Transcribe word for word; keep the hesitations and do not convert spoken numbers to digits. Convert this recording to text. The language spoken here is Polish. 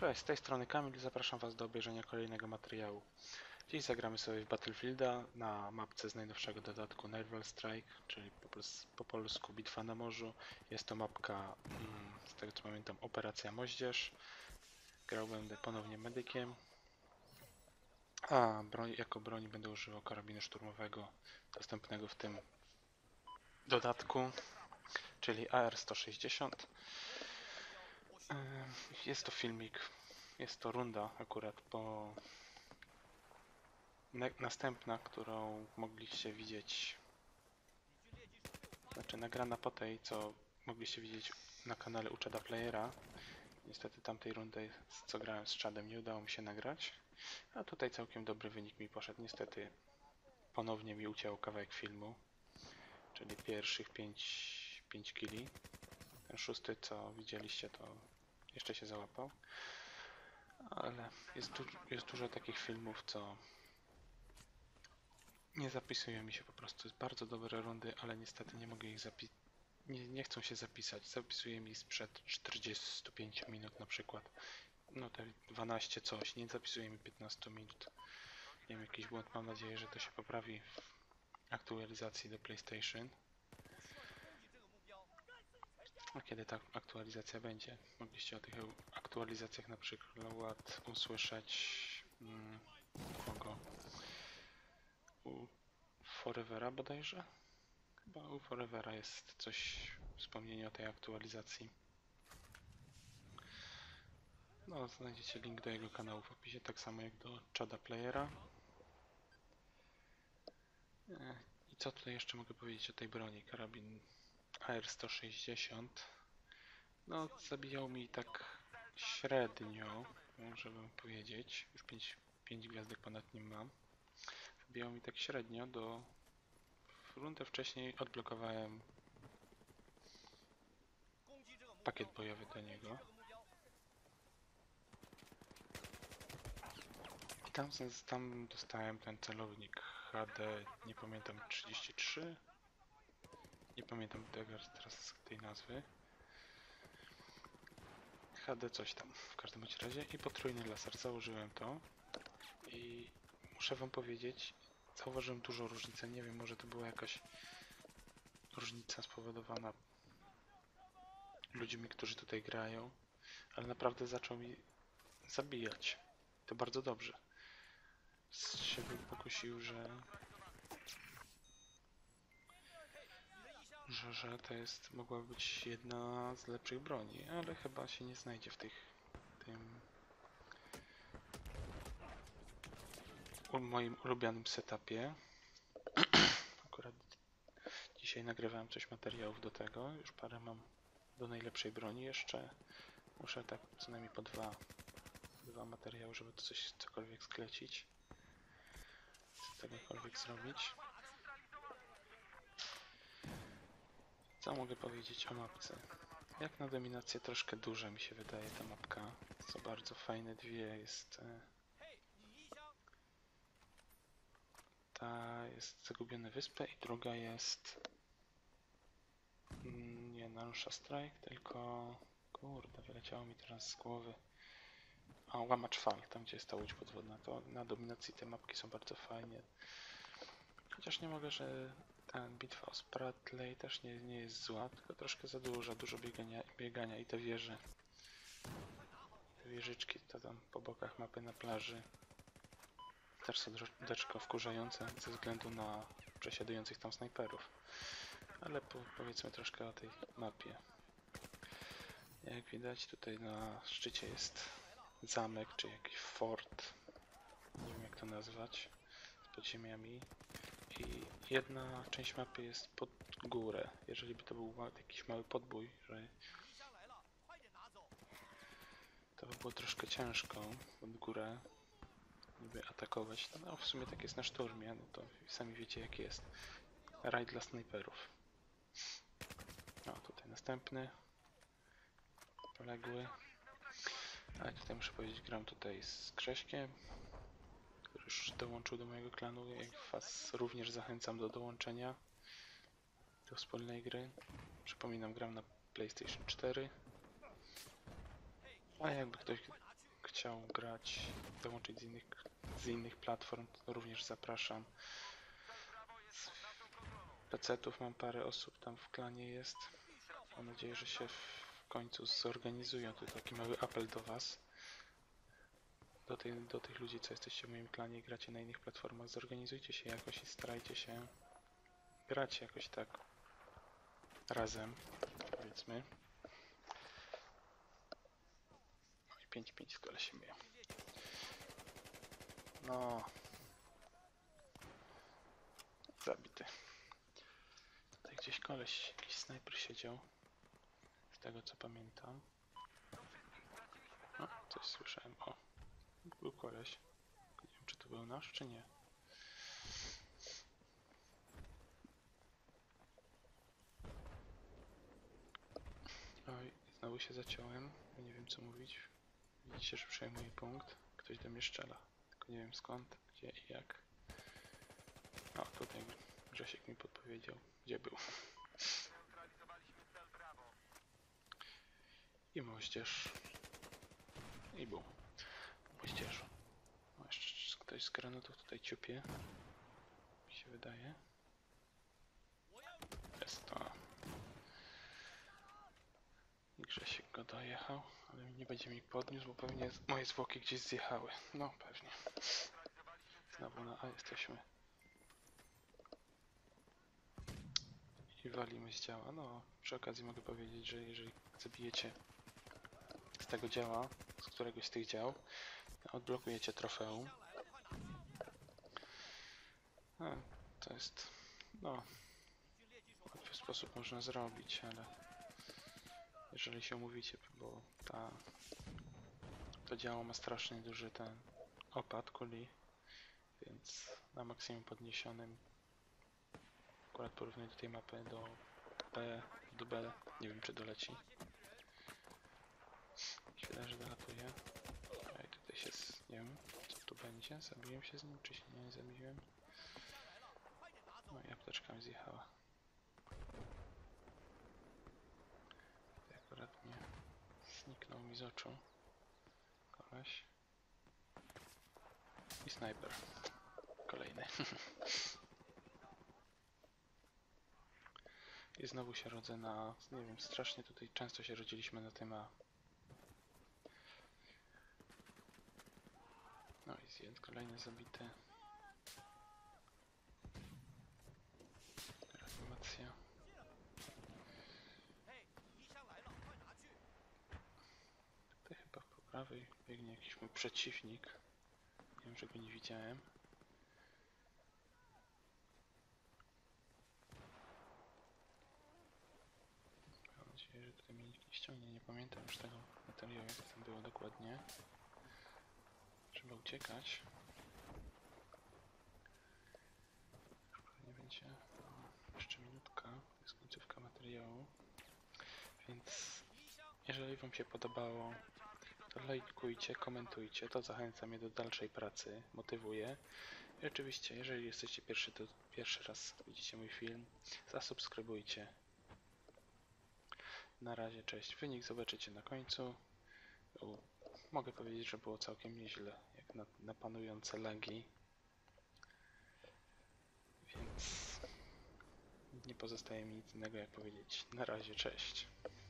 Cześć, z tej strony Kamil, zapraszam Was do obejrzenia kolejnego materiału. Dziś zagramy sobie w Battlefielda na mapce z najnowszego dodatku Naval Strike, czyli po, pos po polsku Bitwa na morzu. Jest to mapka, mm, z tego co pamiętam, Operacja Moździerz. Grał będę ponownie medykiem, a broń, jako broni będę używał karabinu szturmowego dostępnego w tym dodatku, czyli A R sto sześćdziesiąt. Jest to filmik, jest to runda akurat po następna, którą mogliście widzieć, znaczy nagrana po tej, co mogliście widzieć na kanale u Chada Playera. Niestety tamtej rundy, co grałem z Chadem, nie udało mi się nagrać, a tutaj całkiem dobry wynik mi poszedł. Niestety ponownie mi uciął kawałek filmu, czyli pierwszych pięć killi. Ten szósty, co widzieliście, to jeszcze się załapał, ale jest, du jest dużo takich filmów, co nie zapisują mi się po prostu. Jest bardzo dobre rundy, ale niestety nie mogę ich zapisać. Nie, nie chcą się zapisać. Zapisuję mi sprzed czterdziestu pięciu minut na przykład. No te dwanaście coś, nie zapisuje mi piętnastu minut. Nie wiem, jakiś błąd, mam nadzieję, że to się poprawi w aktualizacji do PlayStation. A kiedy ta aktualizacja będzie? Mogliście o tych aktualizacjach na przykład usłyszeć hmm, kogo? U Forevera bodajże? Chyba u Forevera jest coś, wspomnienie o tej aktualizacji. No, znajdziecie link do jego kanału w opisie, tak samo jak do Chada Playera. I co tutaj jeszcze mogę powiedzieć o tej broni? Karabin A R sto sześćdziesiąt. No, zabijał mi tak średnio, może bym powiedzieć. Już pięć gwiazdek ponad nim mam. Zabijał mi tak średnio do... W rundę wcześniej odblokowałem pakiet bojowy do niego. I tam, tam dostałem ten celownik H D, nie pamiętam, trzydzieści trzy. Nie pamiętam tego teraz tej nazwy. H D coś tam, w każdym bądź razie. I potrójny laser, założyłem to. I muszę wam powiedzieć, zauważyłem dużą różnicę. Nie wiem, może to była jakaś różnica spowodowana ludźmi, którzy tutaj grają, ale naprawdę zaczął mi zabijać. To bardzo dobrze. Się pokusił, że Że, że to jest, mogła być jedna z lepszych broni, ale chyba się nie znajdzie w tych, tym u moim ulubionym setupie. Akurat dzisiaj nagrywałem coś materiałów do tego, już parę mam do najlepszej broni jeszcze. Muszę tak co najmniej po dwa, dwa materiały, żeby to coś, cokolwiek sklecić, cokolwiek zrobić. Co mogę powiedzieć o mapce? Jak na dominację troszkę duża mi się wydaje ta mapka. Co bardzo fajne dwie jest. Ta jest Zagubione Wyspy i druga jest nie Narusza Strike, tylko kurde, wyleciało mi teraz z głowy. A Łamacz Fal, tam gdzie jest ta łódź podwodna. To na dominacji te mapki są bardzo fajnie. Chociaż nie mogę, że ta bitwa o Spratly też nie, nie jest zła, tylko troszkę za dużo, dużo biegania, biegania i te wieże. Te wieżyczki to tam po bokach mapy na plaży też są troszeczkę wkurzające ze względu na przesiadujących tam snajperów. Ale po, powiedzmy troszkę o tej mapie. Jak widać, tutaj na szczycie jest zamek, czy jakiś fort. Nie wiem, jak to nazwać. Z podziemiami. I jedna część mapy jest pod górę. Jeżeli by to był jakiś mały podbój, że to by było troszkę ciężko pod górę niby atakować. No w sumie tak jest na szturmie, no to sami wiecie, jak jest. Rajd dla snajperów. O, tutaj następny. Poległy. Ale tutaj muszę powiedzieć, gram tutaj z Krześkiem, który już dołączył do mojego klanu. Ja was również zachęcam do dołączenia do wspólnej gry. Przypominam, gram na PlayStation cztery. A jakby ktoś chciał grać, dołączyć z innych, z innych platform, to również zapraszam. Z pecetów mam parę osób tam w klanie jest. Mam nadzieję, że się w końcu zorganizują. To taki mały apel do Was. Do, tej, do tych ludzi, co jesteście w moim klanie i gracie na innych platformach. Zorganizujcie się jakoś i starajcie się grać jakoś tak razem, powiedzmy. No i pięć pięć z kolesiem myją. No. Zabity. Tutaj gdzieś koleś, jakiś snajper siedział. Z tego co pamiętam. No, coś słyszałem. O, był koleś. Nie wiem, czy to był nasz, czy nie. Oj, znowu się zaciąłem. Nie wiem, co mówić. Widzicie, że przejmuję punkt. Ktoś do mnie strzela. Tylko nie wiem skąd, gdzie i jak. O, tutaj Grzesiek mi podpowiedział, gdzie był. I moździerz. I był. Moździerzu. O, jeszcze ktoś z granatów tutaj ciupie. Mi się wydaje. Jest to. I Grzesiek go dojechał, ale nie będzie mi podniósł, bo pewnie moje zwłoki gdzieś zjechały. No, pewnie. Znowu na A jesteśmy. I walimy z działa. No, przy okazji mogę powiedzieć, że jeżeli zabijecie z tego działa, z któregoś z tych dział, odblokujecie trofeum. A, to jest, no, w łatwy sposób można zrobić, ale jeżeli się umówicie, bo ta, to działo ma strasznie duży ten opad kuli, więc na maksimum podniesionym, akurat porównuję do tej mapy do B, do B, nie wiem czy doleci. Myślę, że dolatuje. A i tutaj się, z, nie wiem co tu będzie, zabiłem się z nim, czy się nie zabiłem. No i apteczka mi zjechała. Tutaj akurat mnie zniknął mi z oczu koleś. I snajper. Kolejny. I znowu się rodzę na, nie wiem, strasznie tutaj często się rodziliśmy na tym A. No i zjed, kolejny zabity. Reanimacja. Tutaj chyba po prawej biegnie jakiś mój przeciwnik. Nie wiem, że go nie widziałem. Mam nadzieję, że tutaj mnie nikt nie ściągnie. Nie pamiętam już tego materiału, jak tam było dokładnie. Trzeba uciekać. Nie będzie. No, jeszcze minutka. To jest końcówka materiału. Więc jeżeli Wam się podobało, to lajkujcie, komentujcie. To zachęca mnie do dalszej pracy, motywuje. I oczywiście, jeżeli jesteście pierwszy, to pierwszy raz widzicie mój film, zasubskrybujcie. Na razie, cześć. Wynik zobaczycie na końcu. U, mogę powiedzieć, że było całkiem nieźle, jak na, na panujące lagi. Więc nie pozostaje mi nic innego jak powiedzieć na razie, cześć.